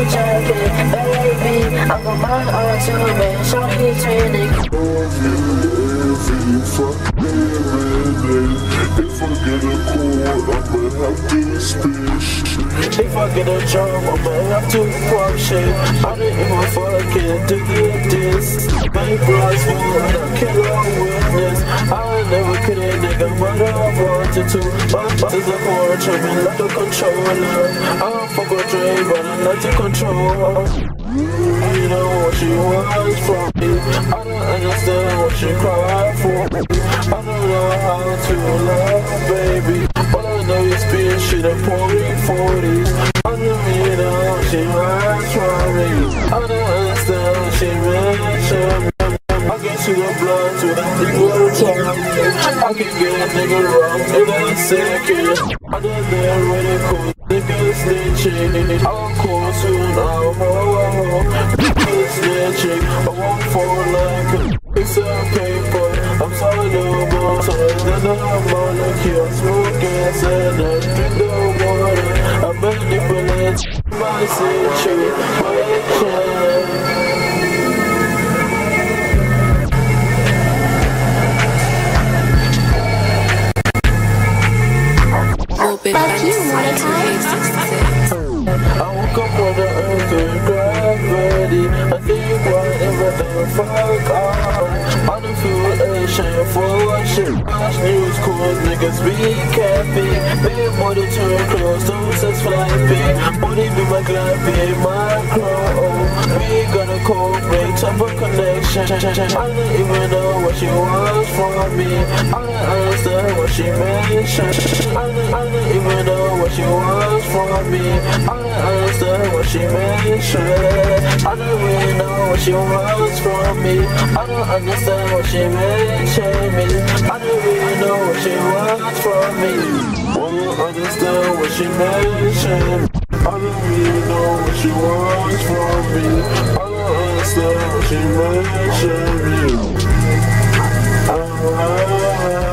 jacket, baby. I got my arms to me, shawty twinning. If I get a call, I'ma have to speak. If I get a job, I'ma have to pop shit. I didn't even fucking do this. My bros want a killer witness. I never could a nigga, but I wanted to. My boss is a portrait, me like a controller. I don't fuck with Dre, but I like to control her. You know what she wants from me. I don't understand what she cried for. I don't know how to love, baby. All I know is being shit and pouring 40s. I don't even know what she wants from me. I don't understand what she mentioned. I can see the blood to the nigga time. I can get a nigga wrong in a second. I done been really cool, nigga snitching. I'm cool soon, I'm snitching. I won't fall like a piece of paper. I'm sorry no more, so then I'm on the kill. Smoke gas and I drink the water. I manipulate my situation. Open fantasy 2866. I woke up on the earth and gravity. I think whatever the fuck I don't feel ashamed for shit. Watch news cause niggas be capping. Big money turn close, don't sex flapping. Money be my glad, be my crow. We gonna cooperate, type of connection. I don't even know what she wants from me. I don't understand what she mentioned. I don't even know what she wants from me. I don't understand what she mentioned. I don't really know what she wants from me. I don't understand what she mentioned me. I don't really know what she wants from me. I don't understand what she mentioned. I don't really know what she wants from me. I don't understand what she mentioned me.